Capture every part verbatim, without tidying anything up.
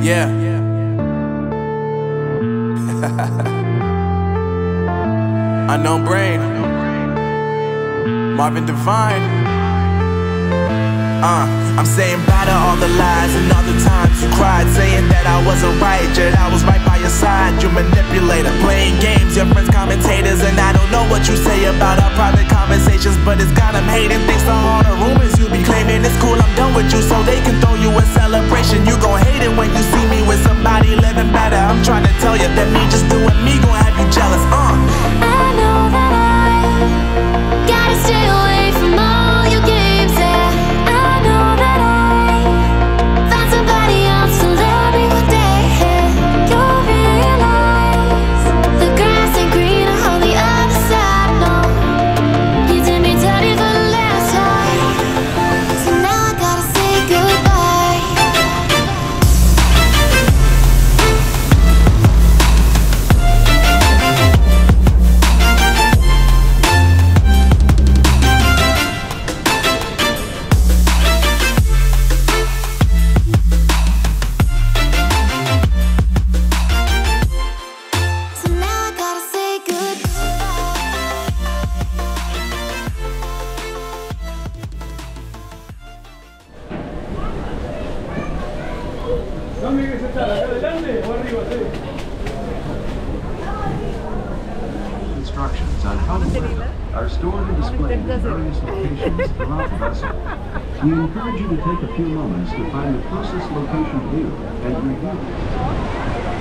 Yeah. Unknown Brain, Marvin Devine. Uh, I'm saying bye to all the lies and all the times you cried, saying that I wasn't right, yet I was right by your side. You manipulator, playing games, your friends commentators, and I don't know what you say about our private conversations, but it's got them hating. Thanks to all the rumors you be claiming. It's cool, I'm done with you, so they can throw you a celebration. You gon' hate it when you see me with somebody living better. I'm trying to tell you that me just doing me gon' have you jealous. Uh. I know that I gotta stay away from all your games, yeah. I know that I found somebody else to love me one day, yeah. You'll realize the grass ain't greener on the other side, no. You did me dirty for the last time, so now I gotta say goodbye. So now I gotta say Instructions on how to wear are stored and displayed in various locations throughout the vessel. We encourage you to take a few moments to find the closest location to you and review.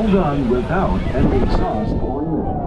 all done without any exhaust or emissions.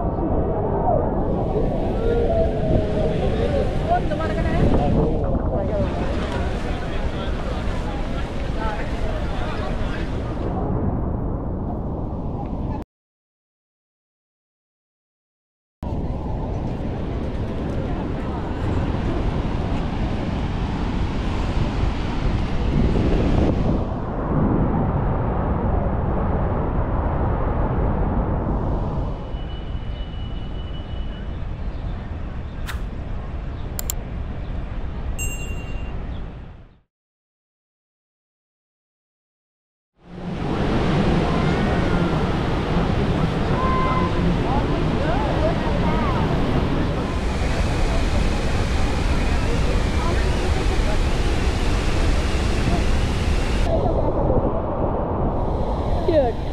Cute.